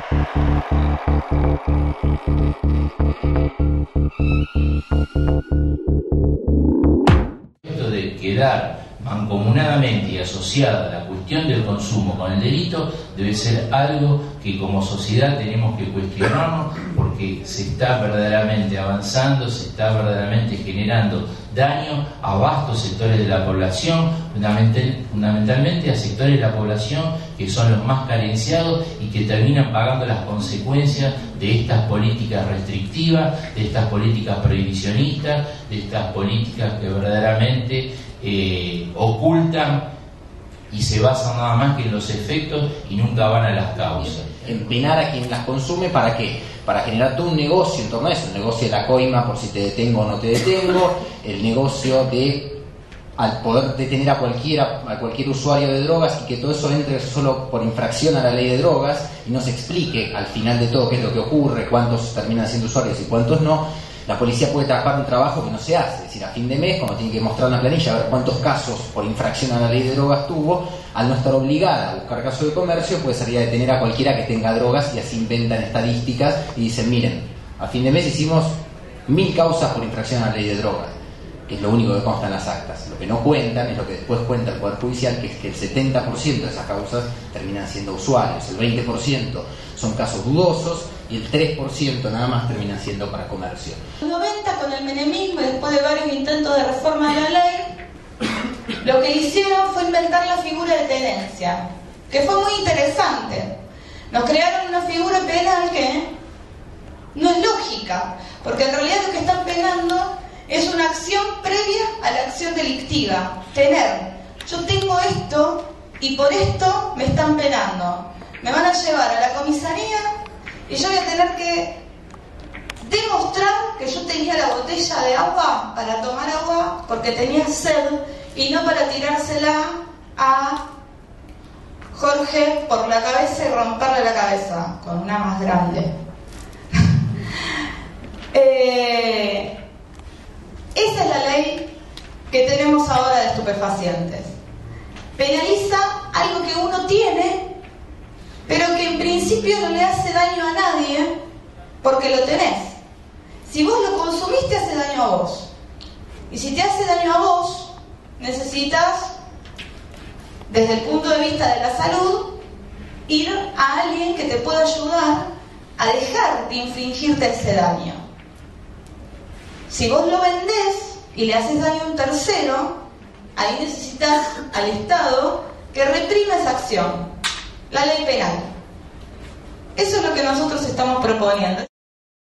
Esto de quedar mancomunadamente y asociada la cuestión del consumo con el delito debe ser algo que como sociedad tenemos que cuestionarnos, porque se está verdaderamente avanzando, se está verdaderamente generando daño a vastos sectores de la población, fundamentalmente a sectores de la población que son los más carenciados y que terminan pagando las consecuencias de estas políticas restrictivas, de estas políticas prohibicionistas, de estas políticas que verdaderamente ocultan y se basan nada más que en los efectos y nunca van a las causas. Empenar a quien las consume, ¿para qué? Para generar todo un negocio en torno a eso, el negocio de la coima por si te detengo o no te detengo, el negocio de al poder detener a cualquier usuario de drogas y que todo eso entre solo por infracción a la ley de drogas y no se explique al final de todo qué es lo que ocurre, cuántos terminan siendo usuarios y cuántos no. La policía puede trabajar un trabajo que no se hace, es decir, a fin de mes, cuando tiene que mostrar una planilla, a ver cuántos casos por infracción a la ley de drogas tuvo, al no estar obligada a buscar casos de comercio, puede salir a detener a cualquiera que tenga drogas y así inventan estadísticas y dicen, miren, a fin de mes hicimos 1000 causas por infracción a la ley de drogas, que es lo único que consta en las actas. Lo que no cuentan es lo que después cuenta el Poder Judicial, que es que el 70% de esas causas terminan siendo usuarios, el 20% son casos dudosos y el 3% nada más terminan siendo para comercio. En los 90, con el menemismo y después de varios intentos de reforma de la ley, lo que hicieron fue inventar la figura de tenencia, que fue muy interesante. Nos crearon una figura penal que no es lógica, porque en realidad lo que están penando es una acción previa a la acción delictiva. Tener, yo tengo esto y por esto me están penando. Me van a llevar a la comisaría y yo voy a tener que demostrar que yo tenía la botella de agua para tomar agua porque tenía sed y no para tirársela a Jorge por la cabeza y romperle la cabeza con una más grande. Esa es la ley que tenemos ahora de estupefacientes. Penaliza algo que uno tiene, pero que en principio no le hace daño a nadie porque lo tenés. Si vos lo consumiste, hace daño a vos. Y si te hace daño a vos, necesitas, desde el punto de vista de la salud, ir a alguien que te pueda ayudar a dejar de infligirte ese daño. Si vos lo vendés y le haces daño a un tercero, ahí necesitas al Estado que reprima esa acción, la ley penal. Eso es lo que nosotros estamos proponiendo.